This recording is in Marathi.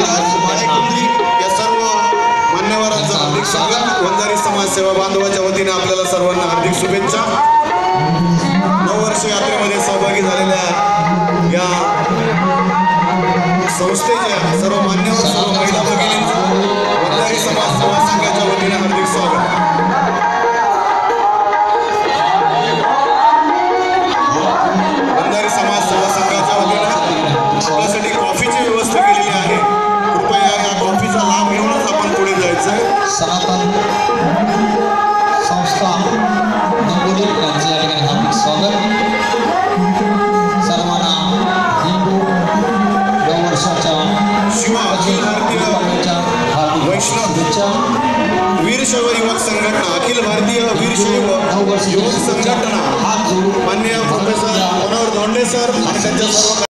या सर्व मान्यवरांचं हार्दिक स्वागत। वंजारी समाज सेवा बांधवाच्या वतीने आपल्याला सर्वांना हार्दिक शुभेच्छा। 9 वर्ष यात्रेमध्ये सहभागी झालेल्या या संस्थेच्या सर्व मान्यवर सर्व महिला भगिनींचं वंजारी समाज सेवा संघाच्या वतीने हार्दिक स्वागत। वंजारी समाज सेवा संघाच्या वतीने आपल्यासाठी कॉफीची व्यवस्था केलेली आहे। कृपया या कॉफीचा लाभ घेऊनच आपण पुढे जायचं। सनातन संस्था हिंगोली यांचे या ठिकाणी हार्दिक स्वागत। सर्वांना हिंदू 9 वर्षाच्या शिवा अखिल भारतीय वैष्णव वीरशैव युवक संघटना, अखिल भारतीय वीरशैव युवक संघटना, माननीय प्रोफेसर मनोहर धोंडे सर आणि त्यांच्या सर्व